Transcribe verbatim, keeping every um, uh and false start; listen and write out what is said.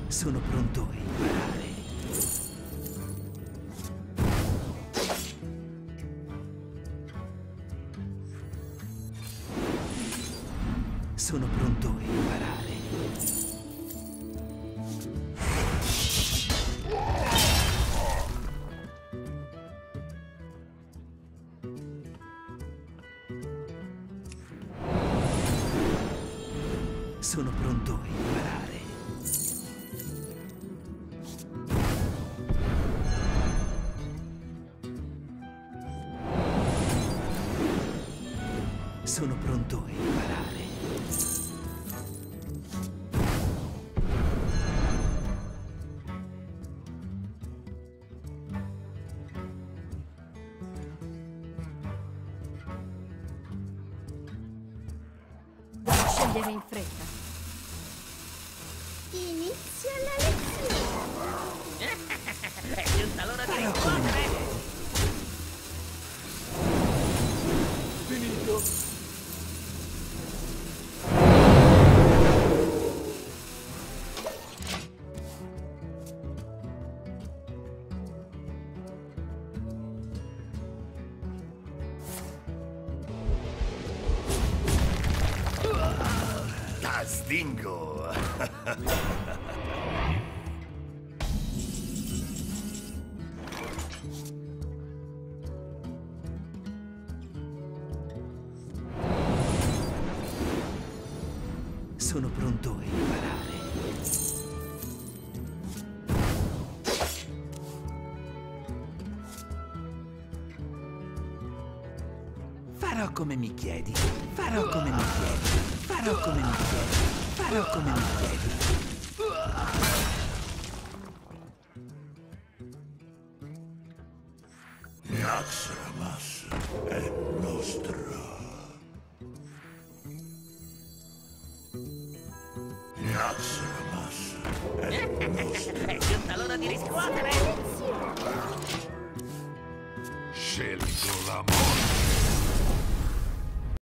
Sono pronto a imparare. Sono pronto a imparare. Sono pronto a imparare. Sono pronto a imparare. Scegliere in fretta. Inizia la lezione. È giunta l'ora di rispondere. Finito. Stingo! Sono pronto a imparare. Farò come mi chiedi. Farò come mi chiedi. Farò come mi chiedi. Farò come mi chiedi. Naxxramas è nostra. Naxxramas è nostra. È giunta l'ora di riscuotere. Scelgo la morte.